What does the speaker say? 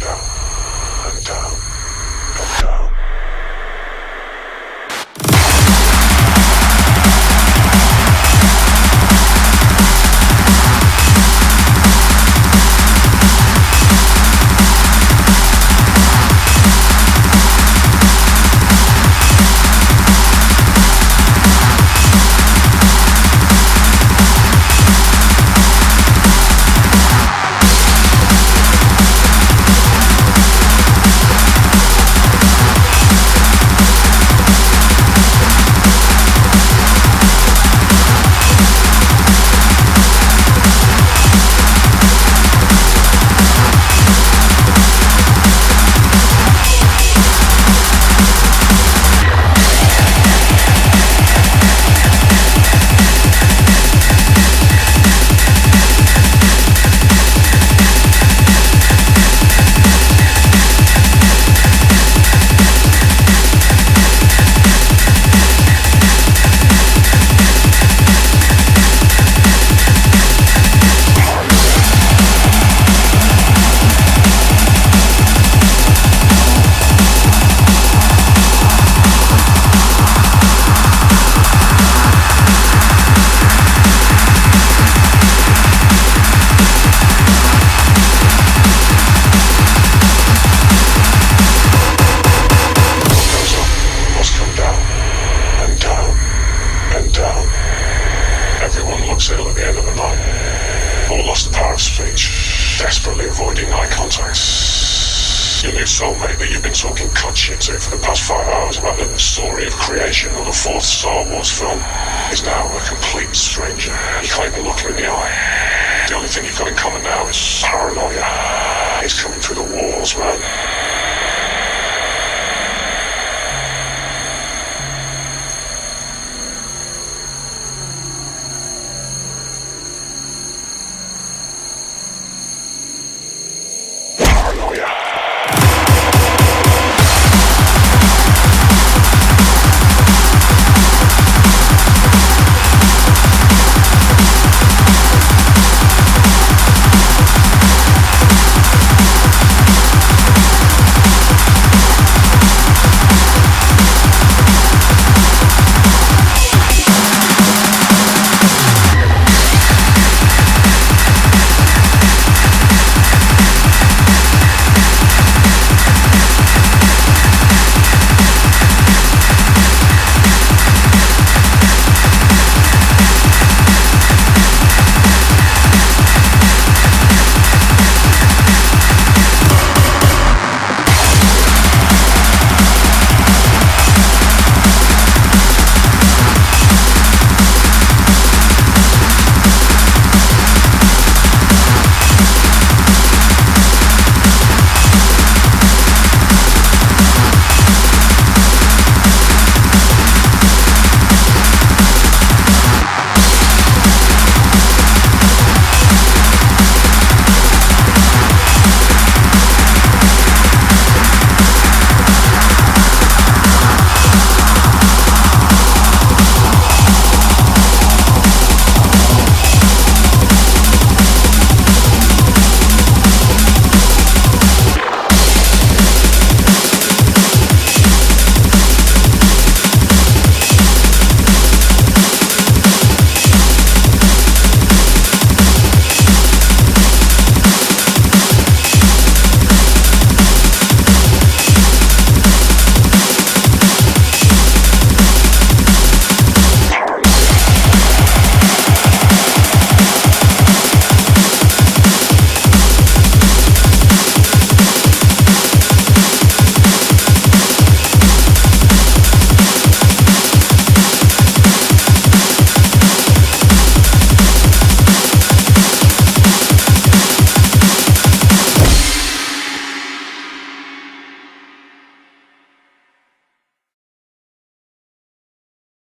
down, and down, and down. Ill at the end of the night, all lost the power of speech, desperately avoiding eye contact. Your new soulmate that you've been talking cut shit to for the past 5 hours about the story of creation or the 4th Star Wars film is now a complete stranger. You can't even look him in the eye. The only thing you've got in common now is paranoia. It's coming through the walls, man.